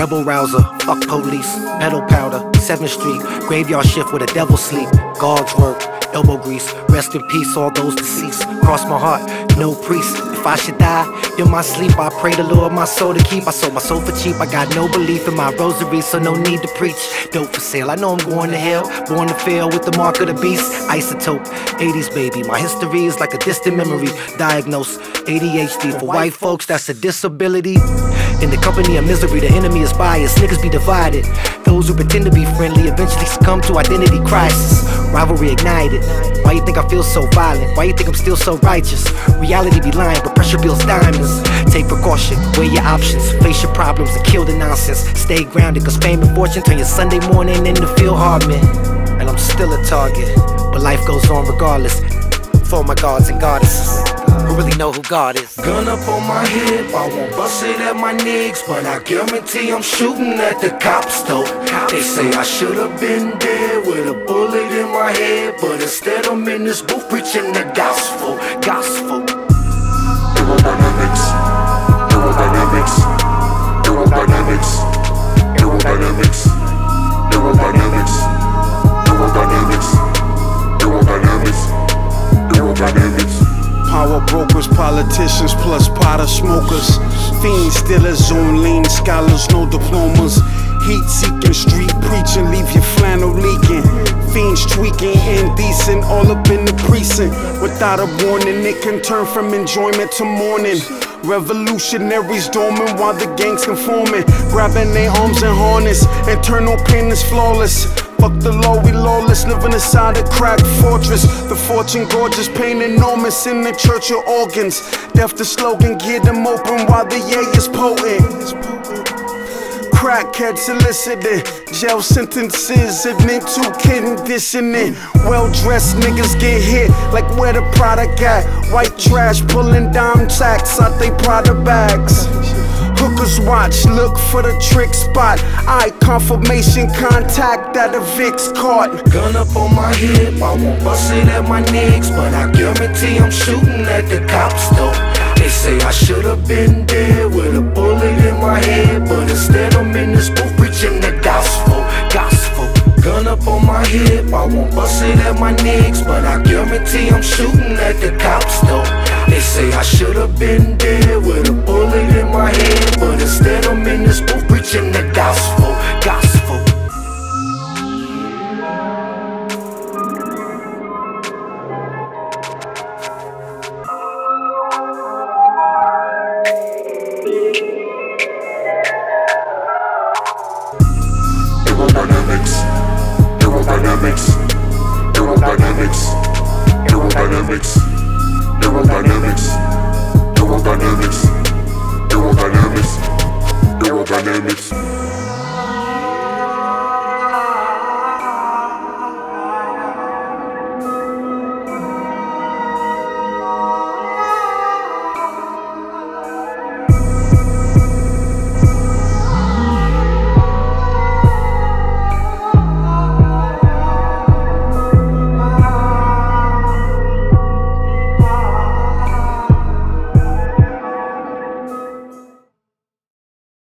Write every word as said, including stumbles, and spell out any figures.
rebel rouser, fuck police, pedal powder, seventh street, graveyard shift where the devil sleep, God's work, elbow grease, rest in peace all those deceased, cross my heart, no priest, if I should die, in my sleep I pray the Lord my soul to keep, I sold my soul for cheap, I got no belief in my rosary, so no need to preach, dope for sale, I know I'm going to hell, born to fail with the mark of the beast, isotope, eighties baby, my history is like a distant memory, diagnosed A D H D, for white folks that's a disability, in the company of misery, the enemy is biased, niggas be divided, those who pretend to be friendly eventually succumb to identity crisis, rivalry ignited, why you think I feel so violent, why you think I'm still so righteous, reality be lying but pressure builds diamonds, take precaution, weigh your options, face your problems and kill the nonsense, stay grounded cause fame and fortune turn your Sunday morning into Phil Hartman, and I'm still a target, but life goes on regardless, for my gods and goddesses who really know who God is. Gun up on my hip, I won't bust it at my niggas, but I guarantee I'm shooting at the cops though. They say I should've been dead with a bullet in my head, but instead I'm in this booth preaching the gospel, gospel. Aerodynamics, aerodynamics, aerodynamics, aerodynamics, aerodynamics, aerodynamics, aerodynamics, aerodynamics. Power brokers, politicians, plus powder smokers, fiends, stealers, on lean, scholars, no diplomas, heat-seeking, street preaching, leave your flannel leaking, fiends tweaking, indecent, all up in the precinct. Without a warning, it can turn from enjoyment to mourning. Revolutionaries dormant while the gangs conforming, grabbing their arms and harness, internal pain is flawless. Fuck the law, we lawless, living inside a cracked fortress. The fortune gorgeous, pain enormous in the church of organs. Death the slogan, get them open while the yay is potent. Crackhead solicited, jail sentences, admit to conditioning. Well-dressed niggas get hit, like where the product at. White trash pulling dime sacks out they Prada bags. Hookers watch, look for the trick spot. Eye confirmation, contact at a Vic's cart. Gun up on my hip, I won't bust it at my niggas, but I guarantee I'm shooting at the cops though. They say I should've been dead with a bullet in my head, but instead I'm in this booth preaching the gospel, gospel. Gun up on my hip, I won't bust it at my niggas, but I guarantee I'm shooting at the cops though. They say I should've been dead with a bullet in my head, but instead I'm in this booth preaching the gospel, gospel. Aerodynamics, aerodynamics, aerodynamics, aerodynamics, aerodynamics, aerodynamics, aerodynamics, aerodynamics.